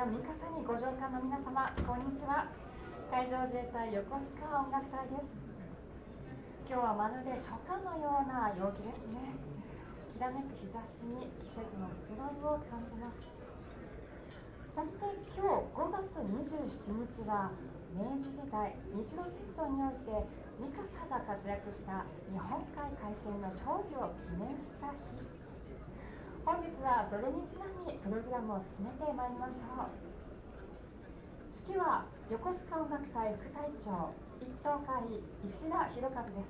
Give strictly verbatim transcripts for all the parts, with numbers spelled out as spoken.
三笠にご乗艦の皆様、こんにちは。海上自衛隊横須賀音楽隊です。今日はまるで初夏のような陽気ですね。きらめく日差しに季節の移ろいを感じます。そして今日ごがつにじゅうしちにちは明治時代日露戦争において三笠が活躍した日本海海戦の勝利を記念した日。本日はそれにちなみプログラムを進めてまいりましょう。指揮は横須賀音楽隊副隊長一等海石田博和です。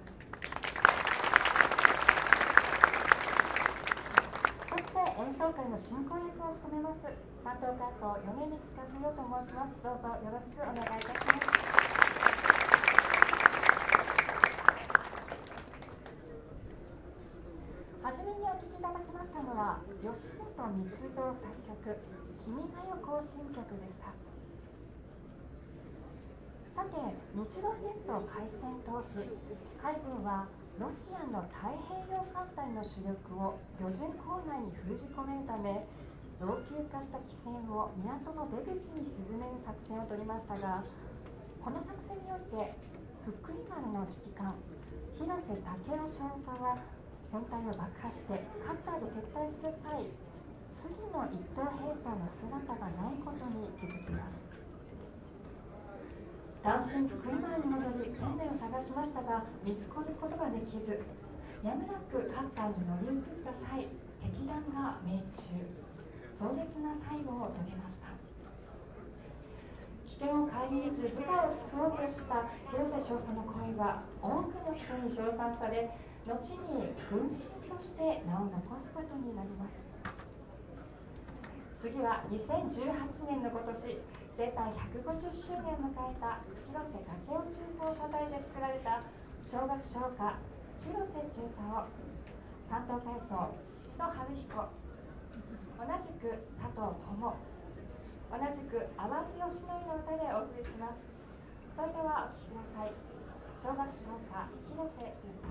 そして演奏会の進行役を務めます三等海曹米光和代と申します。どうぞよろしくお願いいたします。はじめにお聴きいただきましたのは吉本光三作曲「君が代」行進曲でした。さて、日露戦争開戦当時、海軍はロシアの太平洋艦隊の主力を旅順港内に封じ込めるため、老朽化した汽船を港の出口に沈める作戦を取りましたが、この作戦において福井丸の指揮官広瀬武雄少佐は船体を爆破してカッターで撤退する際、杉の一等兵曹の姿がないことに気づきます。単身福井丸に戻り船内を探しましたが見つかることができず、やむなくカッターに乗り移った際、敵弾が命中、壮烈な最後を遂げました。危険を顧みず部下を救おうとした広瀬少佐の声は多くの人に称賛され、後に軍神として名を残すことになります。次はにせんじゅうはちねんの今年、生誕ひゃくごじゅっしゅうねんを迎えた広瀬武雄中佐をたたえて作られた小学唱歌「広瀬中佐」を三等海曹宍戸春彦、同じく佐藤友、同じく淡津義則の歌でお送りします。それではお聴きください。小学唱歌「広瀬中佐」。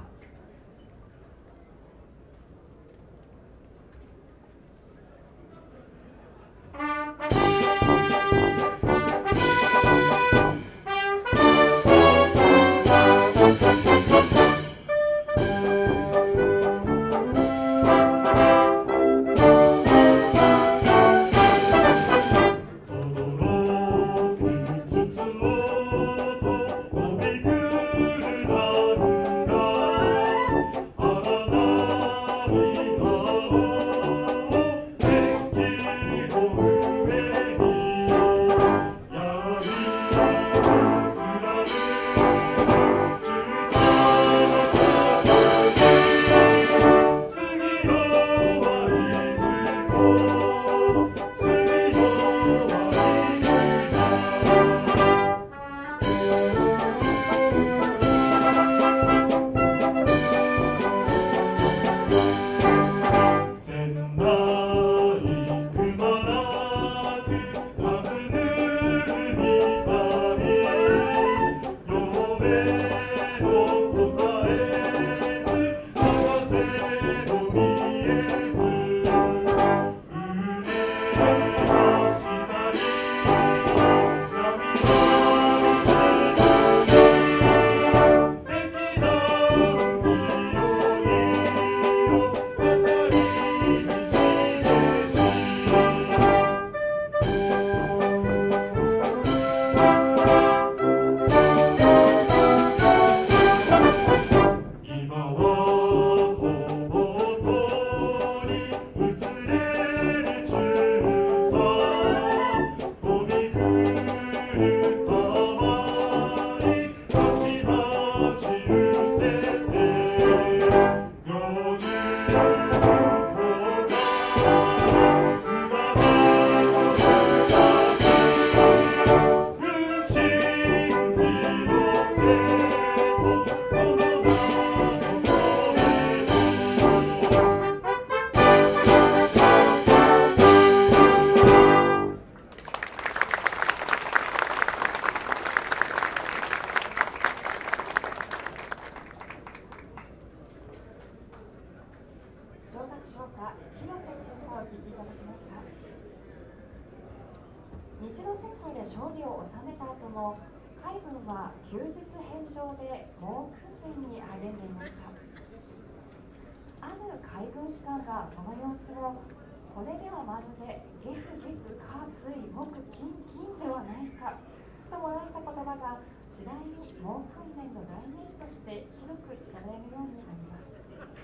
日露戦争で勝利を収めた後も海軍は休日返上で猛訓練に励んでいました。ある海軍士官がその様子を、これではまるで月月火水木金金ではないかと漏らした言葉が次第に猛訓練の代名詞として広く使われるようになります。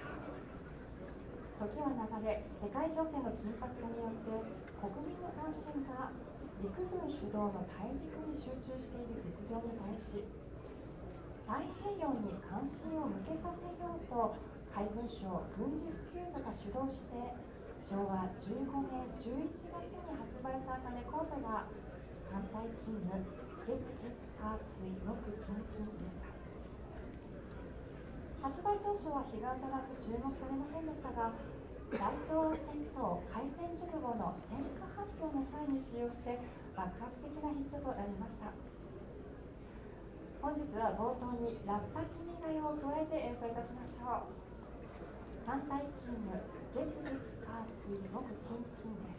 時は流れ、世界情勢の緊迫化によって国民の関心が陸軍主導の大陸に集中している実情に対し、太平洋に関心を向けさせようと海軍省軍事普及部が主導してしょうわじゅうごねんじゅういちがつに発売されたレコードが艦隊勤務月月火水木金金でした。発売当初は日が当たらず注目されませんでしたが、大東亜戦争開戦直後の戦果発表の際に使用して爆発的なヒットとなりました。本日は冒頭にラッパ君が代を加えて演奏いたしましょう。艦隊勤務月月火水木金金です。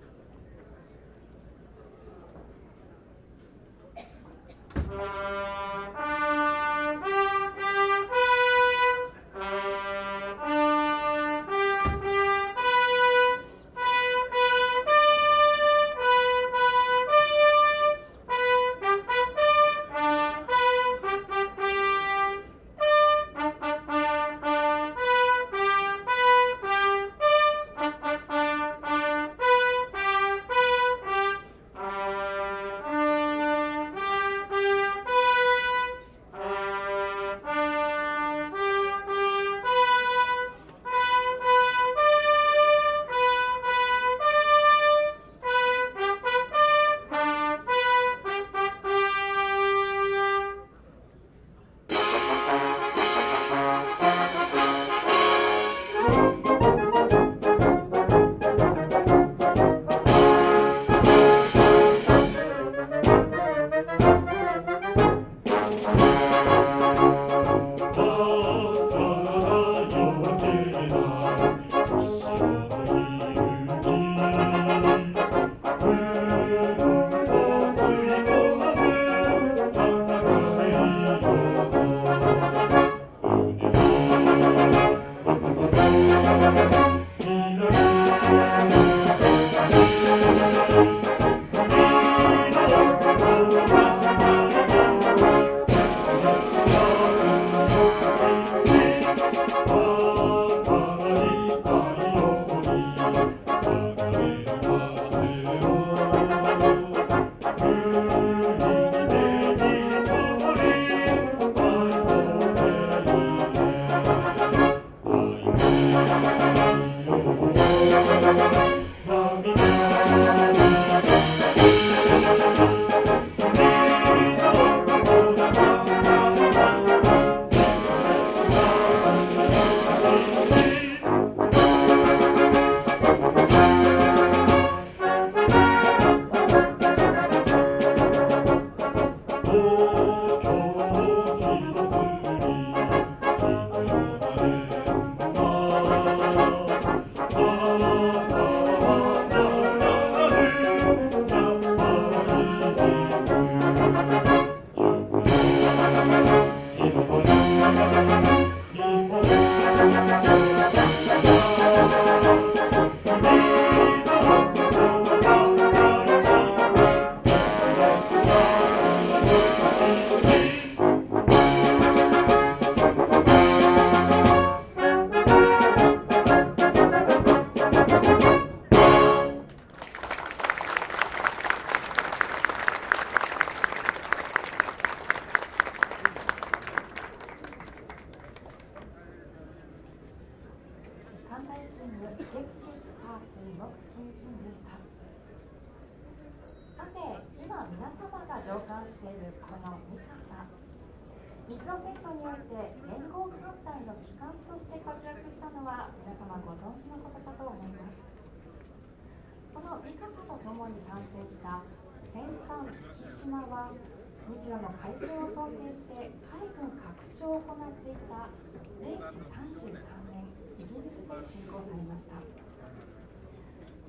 日露戦争において連合艦隊の旗艦として活躍したのは皆様ご存知のことかと思います。そのミカサと共に参戦した戦艦四季島は日露の開戦を想定して海軍拡張を行っていた明治さんじゅうさんねんイギリスで竣工されました。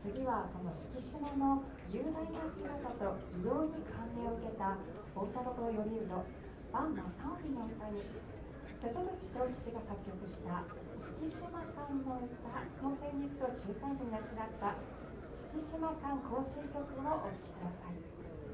次はその敷島の雄大な姿と異様に感銘を受けた大田所頼人伴正織の歌に瀬戸口藤吉が作曲した敷島館の歌の旋律と中間部にあしらった敷島館行進曲をお聴きください。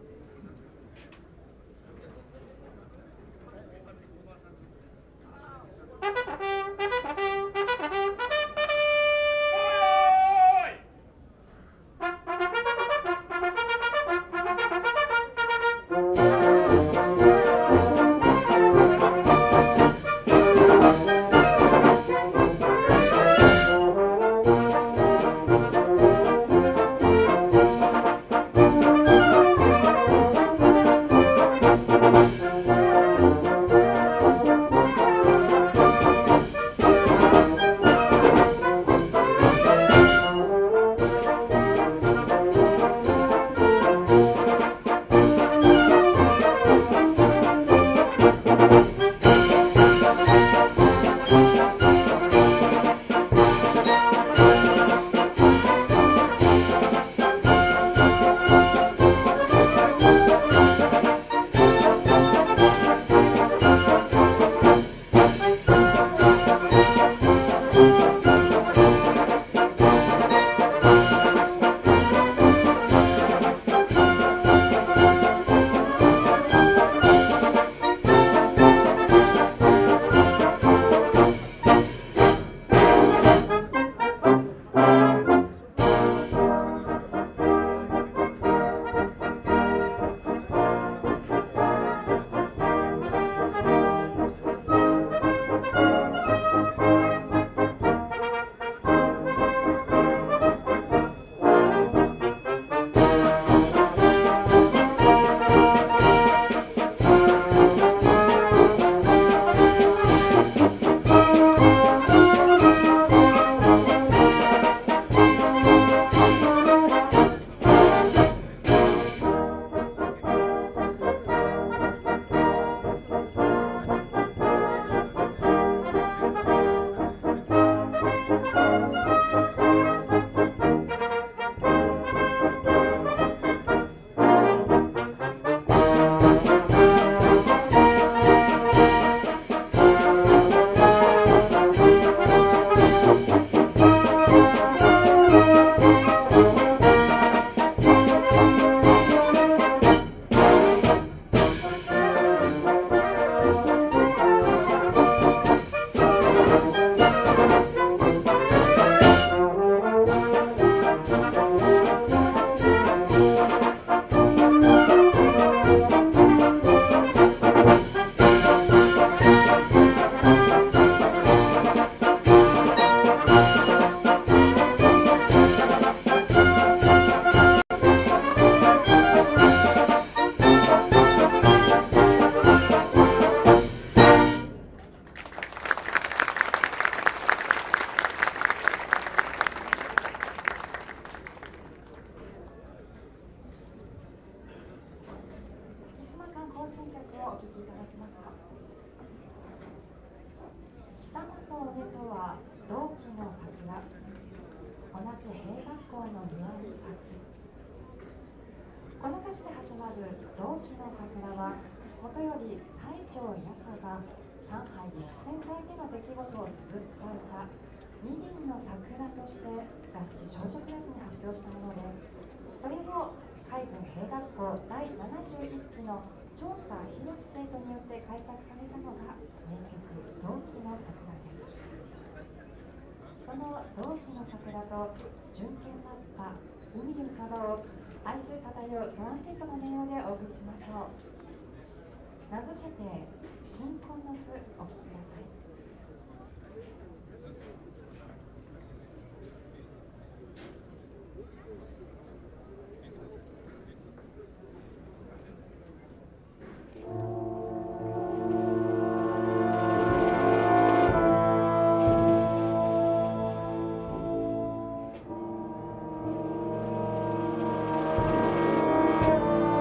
この歌詞で始まる同期の桜は、もとより最澄八十が上海陸戦隊での出来事を綴った歌、二輪の桜として雑誌少女クラスに発表したもので、それを海軍兵学校だいななじゅういっきの調査博生徒によって改作されたのが名曲「同期の桜」です。その同期の桜と純剣ラッパ海に浮かばを哀愁漂うトランペットの音色でお送りしましょう。名付けて「鎮魂の譜」お聴きください。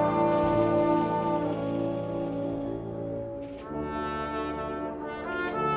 「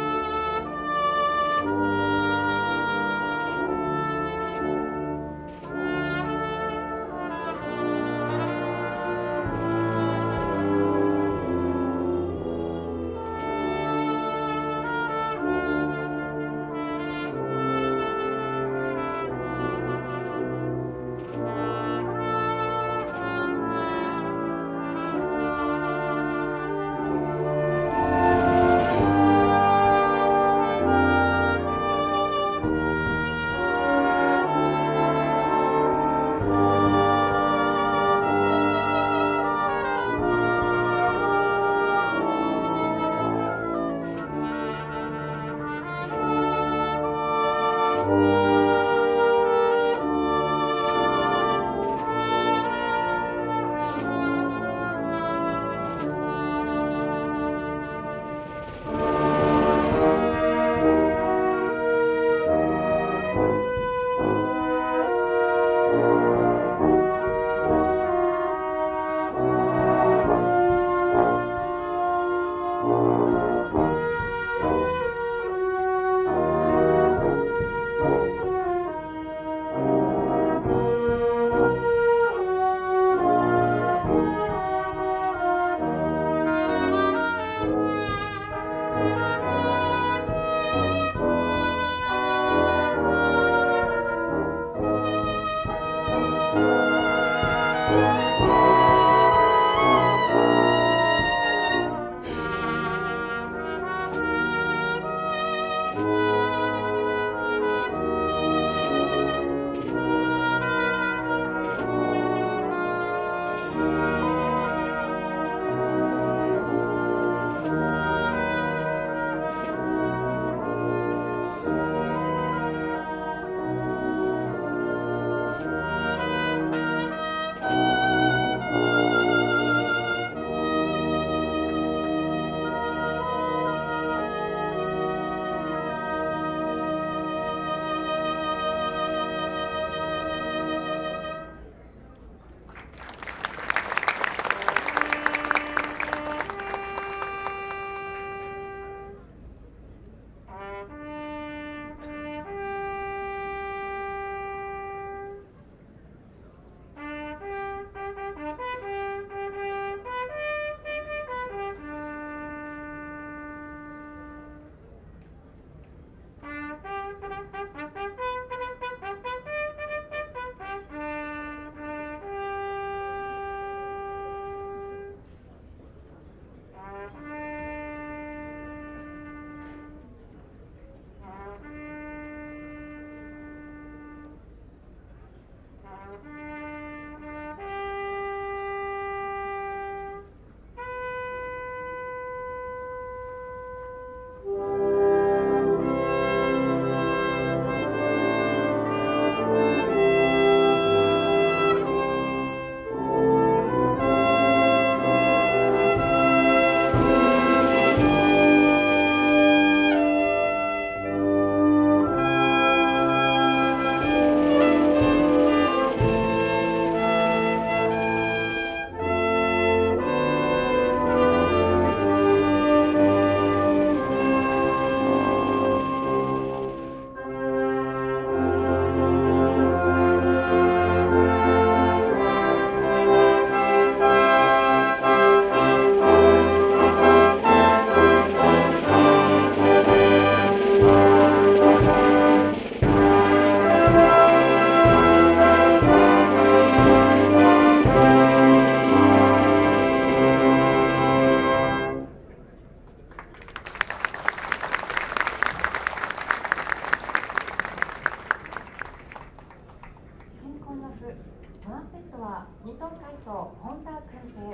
コンノフ、トランペットはにトン体操本田君平、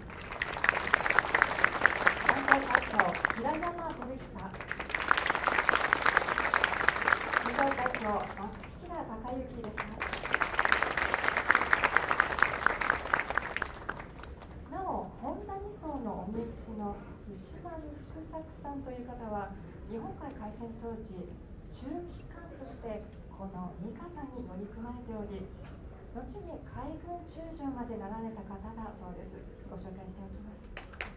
さんトン体操平山飛久、にトン体操松平孝之でした。なお、本田にそうのお身内の牛丸福作さんという方は、日本海海戦当時、中期官としてこの三笠に乗り組まれており、後に海軍中将までなられた方だそうです。ご紹介しておきます。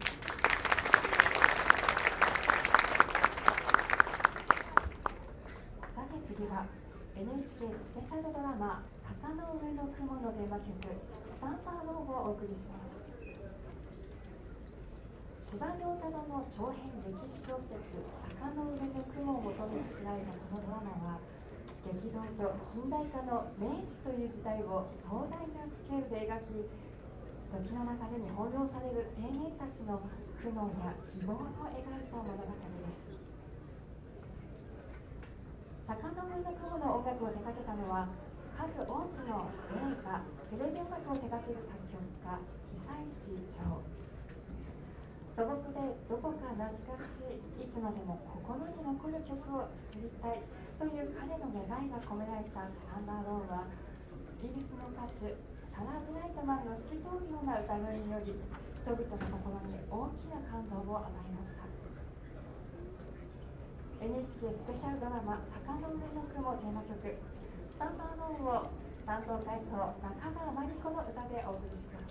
さて次は エヌエイチケー スペシャルドラマ「坂の上の雲」のテーマ曲「スタンダード」をお送りします。司馬遼太郎の長編歴史小説「坂の上の雲」をもとに作られたこのドラマは、激動と近代化の明治という時代を壮大なスケールで描き、時の中でに翻弄される青年たちの苦悩や希望を描いた物語です。坂の上の雲の音楽を手掛けたのは、数多くの映画、テレビ音楽を手掛ける作曲家、久石譲。素朴でどこか懐かしい、いつまでも心に残る曲を作りたいという彼の願いが込められたスタンダードは、イギリスの歌手サラ・ブライトマンの透き通るような歌声により、人々の心に大きな感動を与えました。 エヌエイチケー スペシャルドラマ「坂の上の雲」テーマ曲「スタンダード」を三等体操中川真理子の歌でお送りします。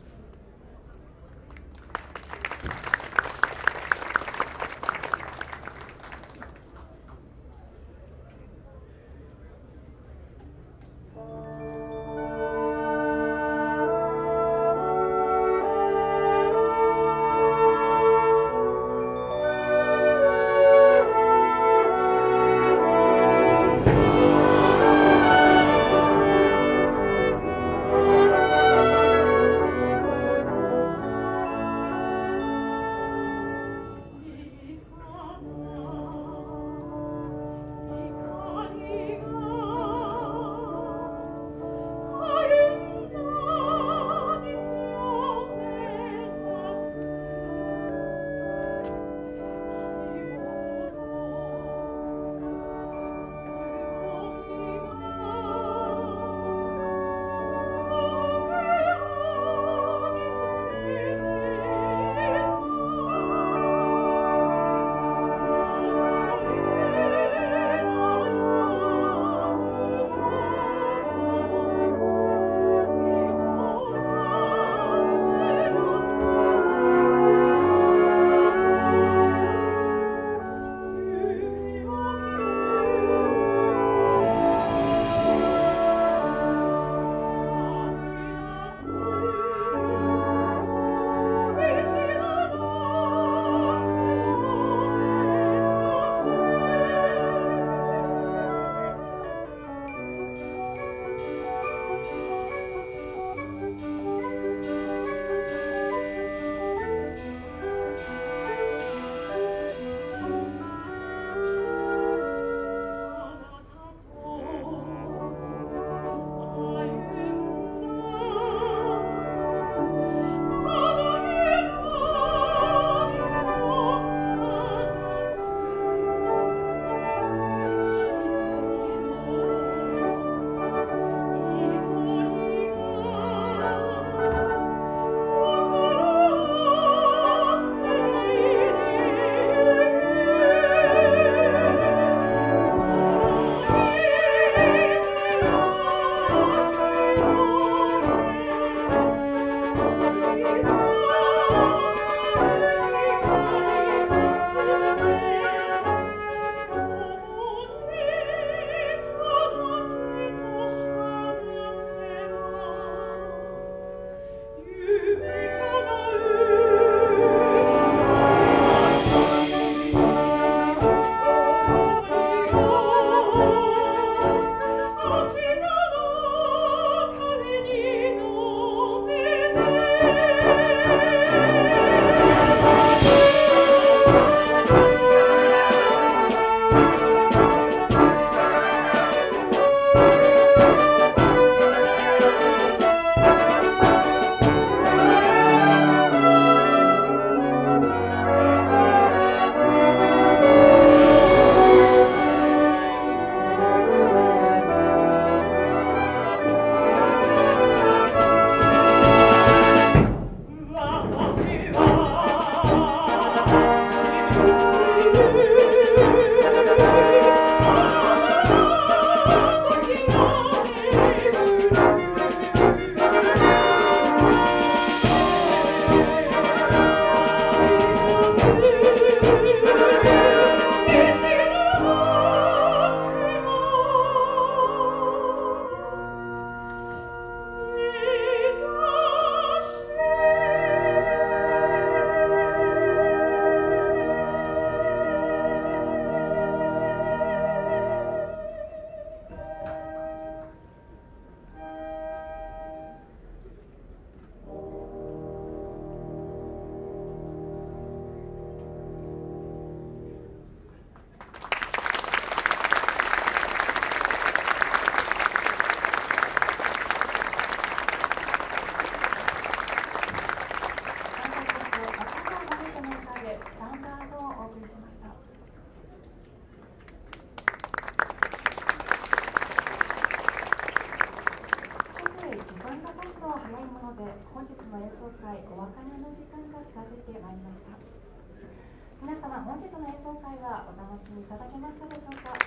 間が経つのは早いもので、本日の演奏会お別れの時間が近づいてまいりました。皆様、本日の演奏会はお楽しみいただけましたでしょうか。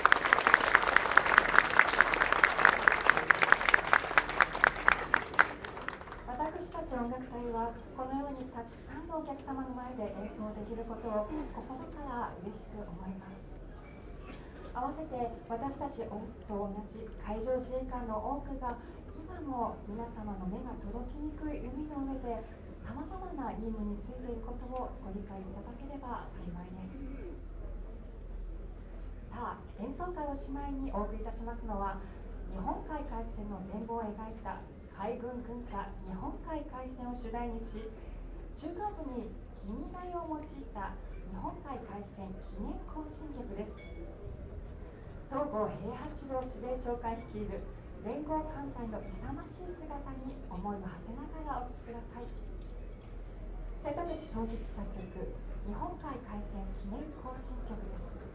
私たち音楽隊はこのようにたくさんのお客様の前で演奏できることを心から嬉しく思います。合わせて私たちと同じ海上自衛官の多くが今も皆様の目が届きにくい海の上でさまざまな任務についていることをご理解いただければ幸いです。さあ、演奏会をしまいにお送りいたしますのは、日本海海戦の全貌を描いた海軍軍歌日本海海戦を主題にし、中間部に君が代を用いた日本海海戦記念行進曲です。東郷平八郎司令長官率いる連合艦隊の勇ましい姿に思いを馳せながらお聴きください。瀬戸口東吉作曲日本海海戦記念行進曲です。